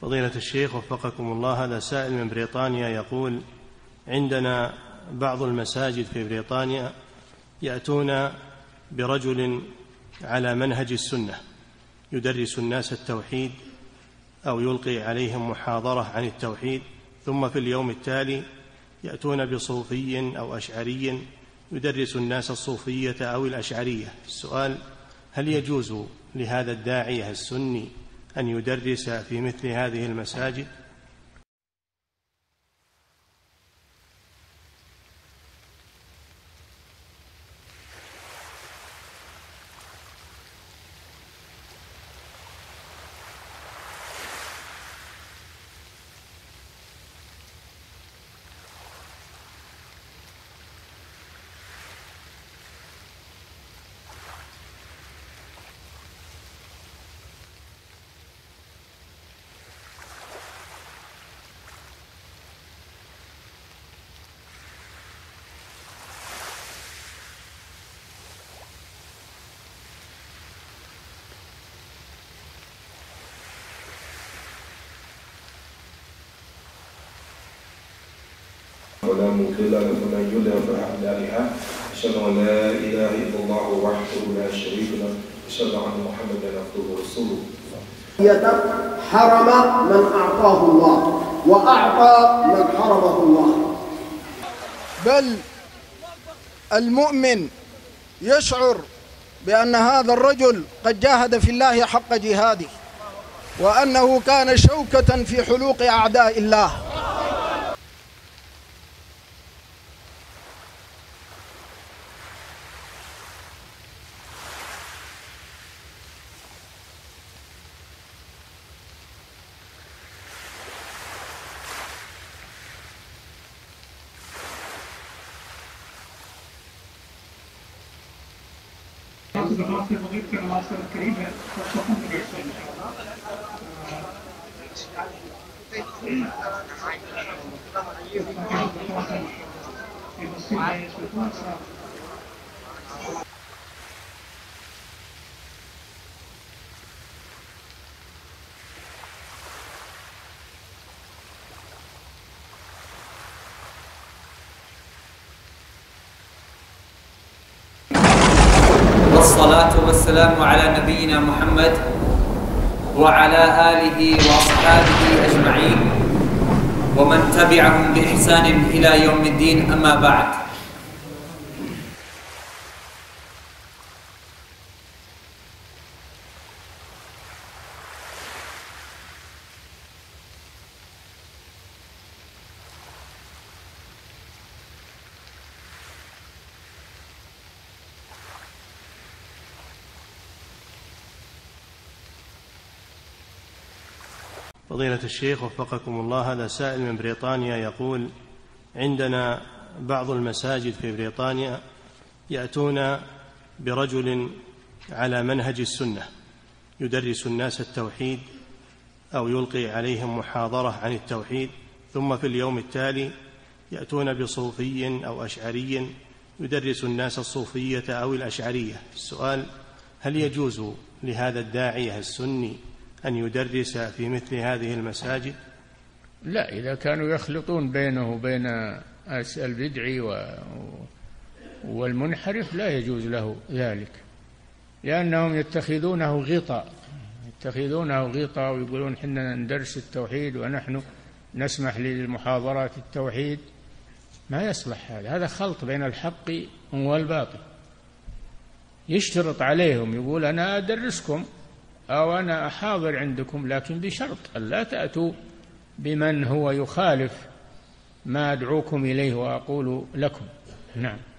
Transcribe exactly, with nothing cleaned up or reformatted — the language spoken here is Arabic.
فضيلة الشيخ وفقكم الله، هذا سائل من بريطانيا يقول: عندنا بعض المساجد في بريطانيا يأتون برجل على منهج السنة يدرس الناس التوحيد أو يلقي عليهم محاضرة عن التوحيد، ثم في اليوم التالي يأتون بصوفي أو أشعري يدرس الناس الصوفية أو الأشعرية. السؤال: هل يجوز لهذا الداعية السني أن يدرس في مثل هذه المساجد؟ ولا مضل له ومن يضلل فلا هادي له. أشهد أن لا إله إلا الله وحده لا شريك له، أشهد أن محمدا عبده ورسوله. حرم من أعطاه الله وأعطى من حرمه الله. بل المؤمن يشعر بأن هذا الرجل قد جاهد في الله حق جهاده، وأنه كان شوكة في حلوق أعداء الله. في العصر الكريم والصلاة والسلام على نبينا محمد وعلى آله وأصحابه أجمعين ومن تبعهم بإحسان إلى يوم الدين، أما بعد. فضيلة الشيخ وفقكم الله، هذا سائل من بريطانيا يقول: عندنا بعض المساجد في بريطانيا يأتون برجل على منهج السنة يدرس الناس التوحيد أو يلقي عليهم محاضرة عن التوحيد، ثم في اليوم التالي يأتون بصوفي أو أشعري يدرس الناس الصوفية أو الأشعرية. السؤال: هل يجوز لهذا الداعية السني أن يدرس في مثل هذه المساجد؟ لا، إذا كانوا يخلطون بينه وبين البدعي والمنحرف لا يجوز له ذلك، لأنهم يتخذونه غطاء يتخذونه غطاء ويقولون حنا ندرس التوحيد ونحن نسمح للمحاضرات التوحيد. ما يصلح هذا، هذا خلط بين الحق والباطل. يشترط عليهم، يقول أنا أدرسكم أو أنا أحاضر عندكم، لكن بشرط ألا تأتوا بمن هو يخالف ما أدعوكم إليه وأقول لكم. نعم.